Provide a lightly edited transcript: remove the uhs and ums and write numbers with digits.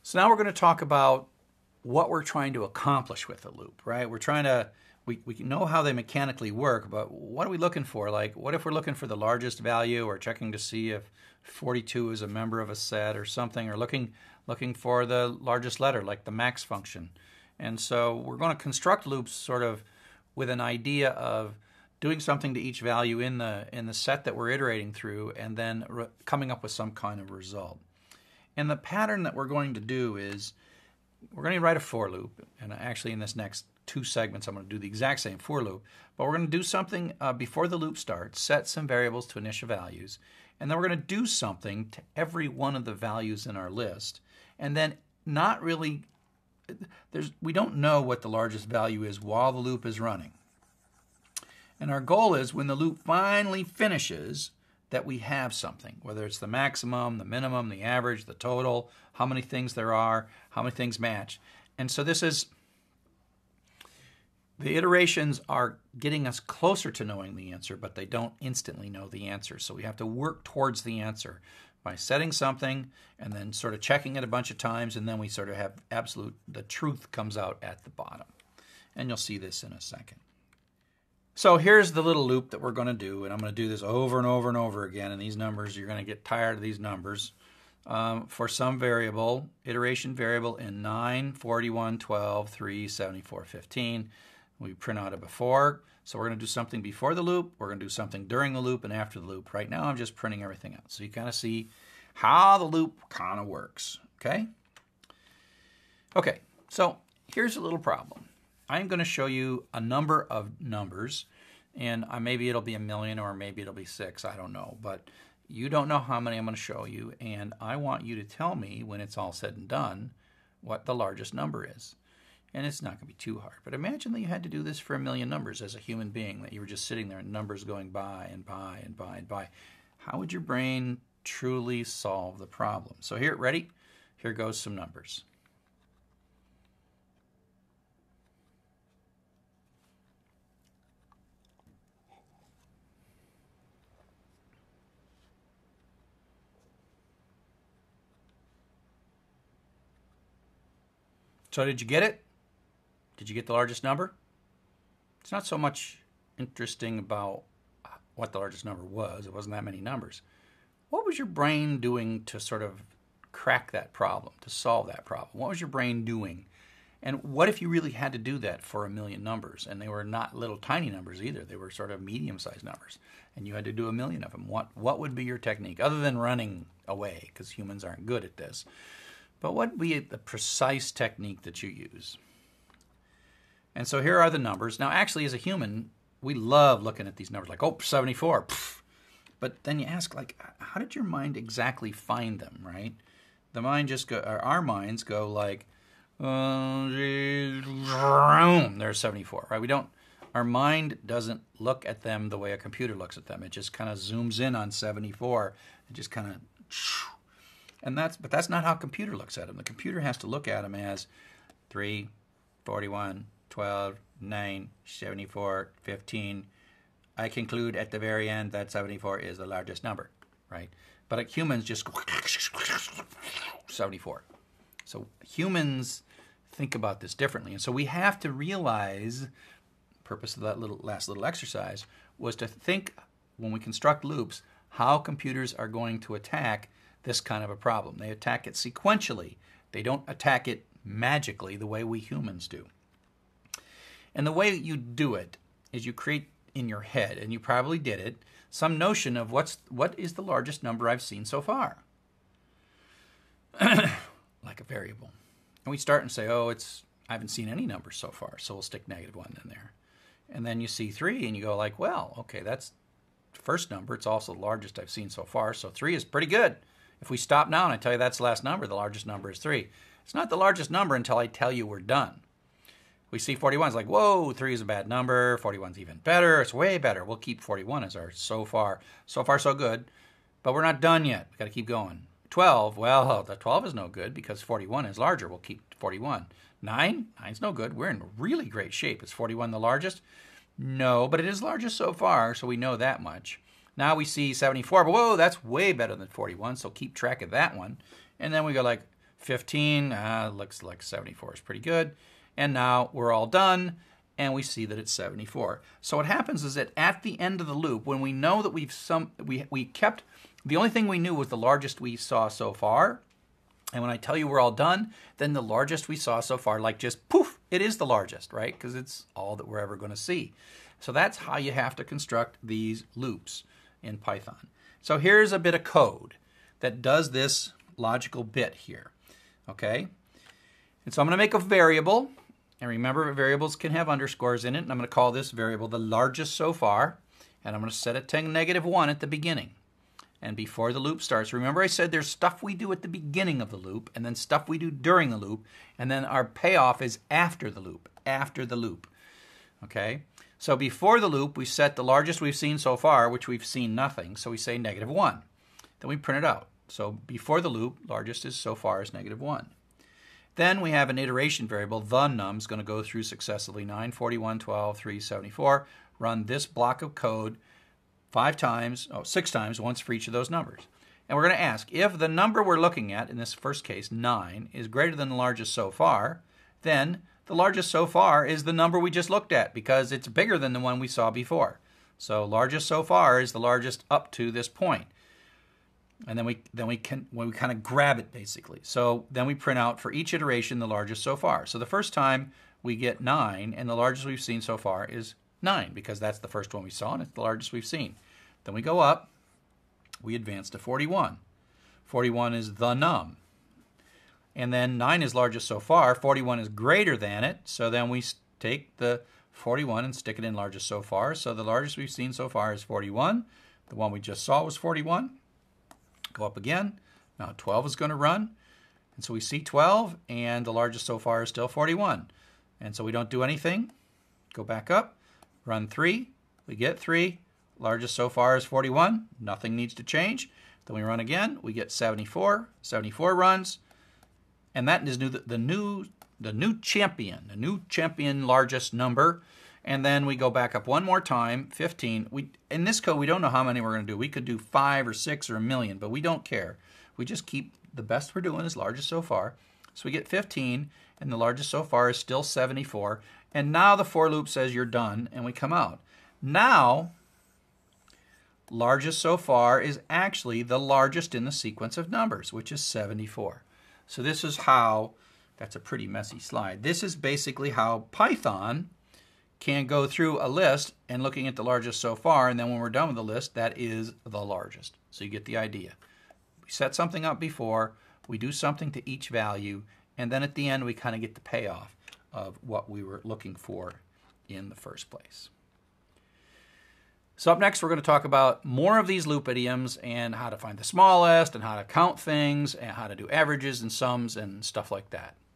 So now we're going to talk about what we're trying to accomplish with the loop, right? We know how they mechanically work, but what are we looking for? Like, what if we're looking for the largest value, or checking to see if 42 is a member of a set or something, or looking for the largest letter, like the max function. And so we're going to construct loops sort of with an idea of doing something to each value in the set that we're iterating through, and then coming up with some kind of result. And the pattern that we're going to do is we're going to write a for loop, and actually in this next 2 segments I'm going to do the exact same for loop, but we're going to do something before the loop starts, set some variables to initial values, and then we're going to do something to every one of the values in our list, and then we don't know what the largest value is while the loop is running. And our goal is, when the loop finally finishes, that we have something, whether it's the maximum, the minimum, the average, the total, how many things there are, how many things match. And so the iterations are getting us closer to knowing the answer, but they don't instantly know the answer. So we have to work towards the answer by setting something and then sort of checking it a bunch of times, and then we sort of have the truth comes out at the bottom. And you'll see this in a second. So here's the little loop that we're going to do, and I'm going to do this over and over and over again. And these numbers, you're going to get tired of these numbers. For some variable, iteration variable in 9, 41, 12, 3, 74, 15. We print out a before. So we're going to do something before the loop. We're going to do something during the loop and after the loop. Right now I'm just printing everything out, so you kind of see how the loop kind of works. Okay, so here's a little problem. I'm going to show you a number of numbers, and maybe it'll be 1,000,000 or maybe it'll be 6, I don't know, but you don't know how many I'm going to show you, and I want you to tell me, when it's all said and done, what the largest number is. And it's not going to be too hard, but imagine that you had to do this for 1,000,000 numbers as a human being, that you were just sitting there and numbers going by and by and by and by. How would your brain truly solve the problem? So here, ready? Here goes some numbers. So did you get it? Did you get the largest number? It's not so much interesting about what the largest number was. It wasn't that many numbers. What was your brain doing to sort of crack that problem, to solve that problem? What was your brain doing? And what if you really had to do that for 1,000,000 numbers? And they were not little tiny numbers either. They were sort of medium-sized numbers. And you had to do 1,000,000 of them. What would be your technique, other than running away, because humans aren't good at this? But what would be the precise technique that you use? And so here are the numbers. Now, actually, as a human, we love looking at these numbers like, oh, 74. Pff. But then you ask, like, how did your mind exactly find them, right? The mind our minds go like, there's 74, right? Our mind doesn't look at them the way a computer looks at them. It just kind of zooms in on 74. It just kind of, but that's not how a computer looks at them. The computer has to look at them as 3, 41, 12, 9, 74, 15. I conclude at the very end that 74 is the largest number, right? But humans just go 74. So humans think about this differently. And so we have to realize, the purpose of that last little exercise was to think, when we construct loops, how computers are going to attack this kind of a problem. They attack it sequentially. They don't attack it magically the way we humans do. And the way you do it is you create in your head, and you probably did it, some notion of what is the largest number I've seen so far. Like a variable. And we start and say, I haven't seen any numbers so far, so we'll stick -1 in there. And then you see 3, and you go like, well, okay, that's the first number. It's also the largest I've seen so far, so 3 is pretty good. If we stop now and I tell you that's the last number, the largest number is 3. It's not the largest number until I tell you we're done. We see 41, it's like, whoa, 3 is a bad number, 41's even better, it's way better. We'll keep 41 as our so far so good, but we're not done yet. We've got to keep going. 12, well, the 12 is no good because 41 is larger. We'll keep 41. 9's no good. We're in really great shape. Is 41 the largest? No, but it is largest so far, so we know that much. Now we see 74, but whoa, that's way better than 41, so keep track of that one. And then we go like 15, looks like 74 is pretty good. And now we're all done, and we see that it's 74. So what happens is that at the end of the loop, when we know that we kept, the only thing we knew was the largest we saw so far. And when I tell you we're all done, then the largest we saw so far, like just poof, it is the largest, right? Because it's all that we're ever going to see. So that's how you have to construct these loops in Python. So here's a bit of code that does this logical bit here, okay? And so I'm going to make a variable. And remember, variables can have underscores in it. And I'm going to call this variable the largest so far. And I'm going to set it to -1 at the beginning. And before the loop starts, remember I said there's stuff we do at the beginning of the loop, and then stuff we do during the loop, and then our payoff is after the loop, okay? So before the loop, we set the largest we've seen so far, which we've seen nothing, so we say -1. Then we print it out. So before the loop, largest is so far is -1. Then we have an iteration variable, the num, is going to go through successively 9, 41, 12, 3, 74, run this block of code 6 times, once for each of those numbers. And we're going to ask, if the number we're looking at, in this first case, 9, is greater than the largest so far, then the largest so far is the number we just looked at, because it's bigger than the one we saw before. So largest so far is the largest up to this point. And then we kind of grab it, basically. So then we print out for each iteration the largest so far. So the first time we get 9, and the largest we've seen so far is 9, because that's the first one we saw, and it's the largest we've seen. Then we go up, we advance to 41. 41 is the num. And then 9 is largest so far, 41 is greater than it, so then we take the 41 and stick it in largest so far. So the largest we've seen so far is 41. The one we just saw was 41. Go up again. Now 12 is going to run. And so we see 12, and the largest so far is still 41. And so we don't do anything. Go back up. Run 3, we get 3, largest so far is 41, nothing needs to change. Then we run again, we get 74, 74 runs, and that is the new champion largest number. And then we go back up one more time, 15. In this code, we don't know how many we're going to do. We could do 5 or 6 or a million, but we don't care. We just keep the best we're doing is largest so far. So we get 15, and the largest so far is still 74. And now the for loop says you're done, and we come out. Now, largest so far is actually the largest in the sequence of numbers, which is 74. So this is how, that's a pretty messy slide. This is basically how Python can go through a list and looking at the largest so far, and then when we're done with the list, that is the largest. So you get the idea. We set something up before, we do something to each value, and then at the end we kind of get the payoff of what we were looking for in the first place. So up next, we're going to talk about more of these loop idioms and how to find the smallest and how to count things and how to do averages and sums and stuff like that.